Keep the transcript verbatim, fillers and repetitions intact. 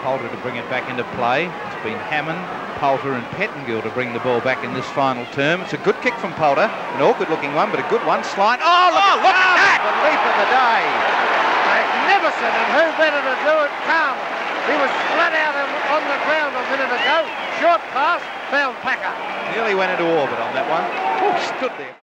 Poulter to bring it back into play. It's been Hammond, Poulter and Pettingill to bring the ball back in this final term. It's a good kick from Poulter, an awkward looking one, but a good one. Slide. Oh, look, oh, look at that! The leap of the day. Magnificent, and who better to do it? Carman. He was flat out on the ground a minute ago. Short pass, found Packer. Nearly went into orbit on that one. Oh, stood there.